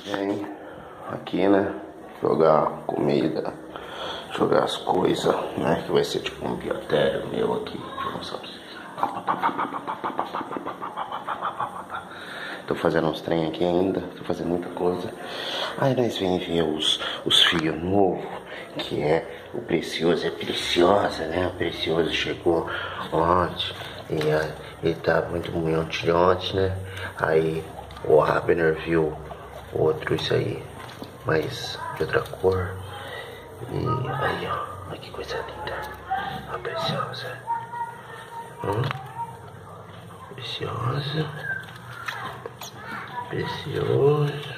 Vem aqui, né? Jogar comida, jogar as coisas, né? Que vai ser tipo um biotério meu aqui. Deixa eu mostrar pra vocês. Tô fazendo uns trem aqui ainda, tô fazendo muita coisa. Aí nós vem ver os fios novos, que é o Precioso, é Preciosa, né? O Precioso chegou ontem e ele tá muito ontem, né? Aí o Abner viu outro, isso aí, mas de outra cor. E aí, ó, olha que coisa linda. A Preciosa. Preciosa. Precioso.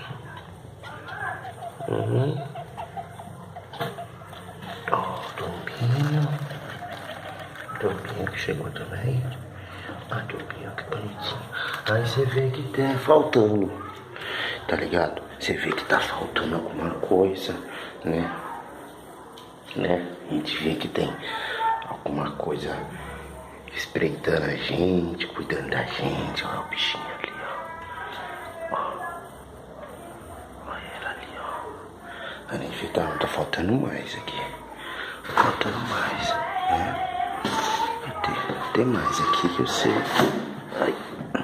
Ó, Tombinho. Tombinho que chegou também. Ah, Tombinho, que bonitinho. Aí você vê que tá faltando, tá ligado? Você vê que tá faltando alguma coisa, né? A gente vê que tem alguma coisa espreitando a gente, cuidando da gente. Olha o bichinho ali, ó. Olha ela ali, ó. A gente vê que tá faltando mais aqui. Faltando mais, né? Tem mais aqui que eu sei. Ai.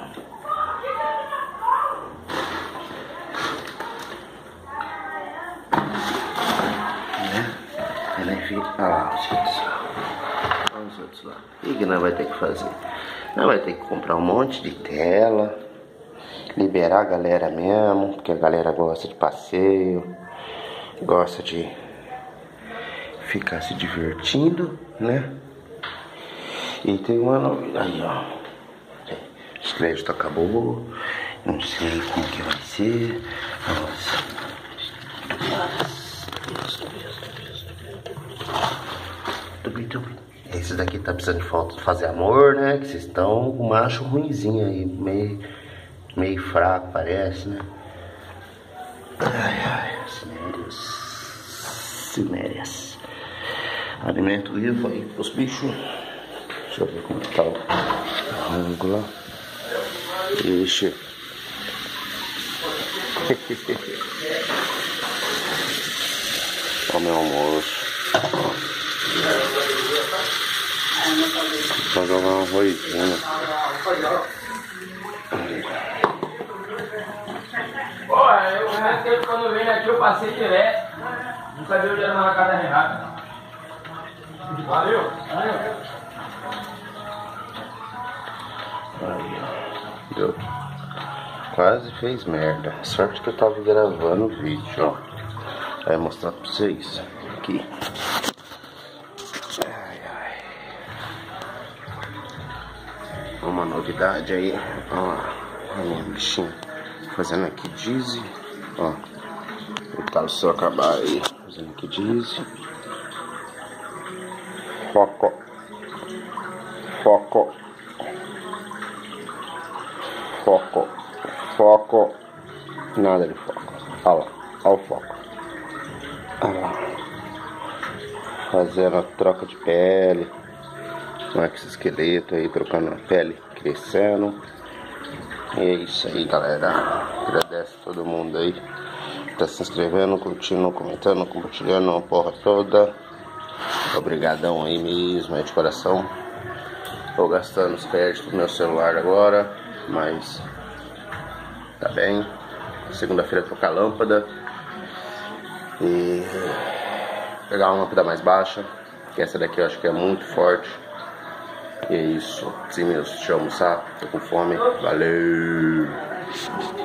Ah, os outros lá. O que nós vai ter que fazer? Nós vai ter que comprar um monte de tela, liberar a galera mesmo, porque a galera gosta de passeio, gosta de ficar se divertindo, né? E tem uma novidade aí, ó. Os créditos acabou, não sei como que vai ser. Nossa. Esse daqui tá precisando de fazer amor, né? Que vocês estão com um macho ruinzinho aí, meio fraco, parece, né? Ai, Simérias. Alimento vivo aí pros bichos. Deixa eu ver como tá o ângulo. Ixi. Ó o meu almoço. Só jogar um arrozinho. Pô, eu quando veio aqui eu passei direto. Não sabia onde era na casa da Renata. Valeu. Aí, ó. Deu. Quase fez merda. Sorte que eu tava gravando o vídeo, ó. Aí vou mostrar pra vocês. Aqui. Uma novidade aí, ó, a minha bichinha fazendo aqui Dizzy, ó, o tal se eu acabar aí, fazendo aqui Dizzy, foco, nada de foco, olha lá, olha o foco, olha lá, fazendo a troca de pele. Max esqueleto aí, trocando a pele, crescendo. E é isso aí, galera. Agradeço a todo mundo aí que tá se inscrevendo, curtindo, comentando, compartilhando a porra toda. Obrigadão aí mesmo, é de coração. Tô gastando os créditos do meu celular agora, mas tá bem. Segunda-feira trocar a lâmpada e pegar uma lâmpada mais baixa, que essa daqui eu acho que é muito forte. E é isso, 5 minutos, deixa eu almoçar, tô com fome, valeu!